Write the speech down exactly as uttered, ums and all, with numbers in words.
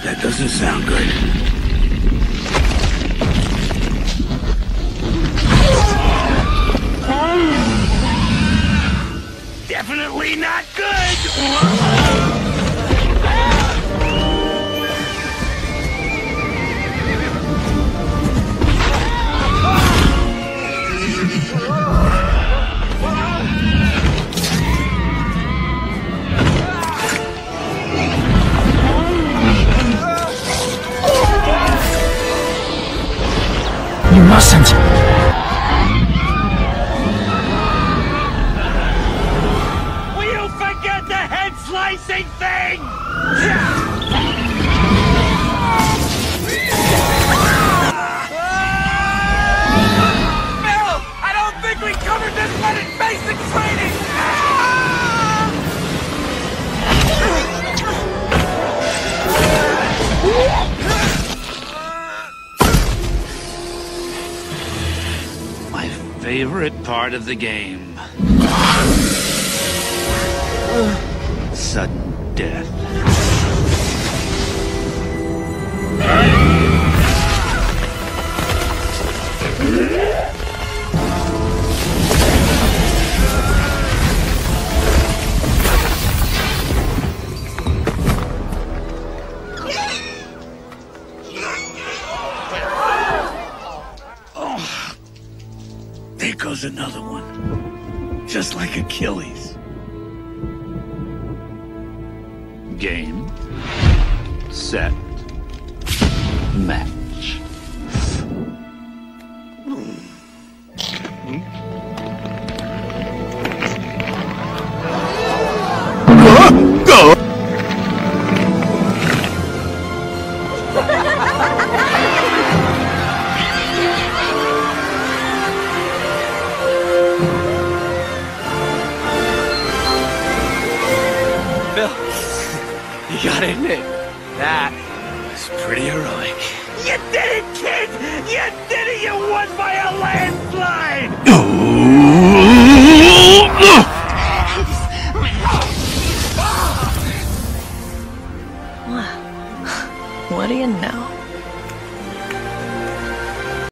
That doesn't sound good. Definitely not good! You mustn't! Will you forget the head-slicing thing?! Bill! I don't think we covered this one in basic training! My favorite part of the game. Sudden death. Oh, there goes another one. Just like Achilles. Game, set, match. Go! Bill, you gotta admit, that was pretty heroic. You did it, kid! You did it! You won by a landslide! What do you know?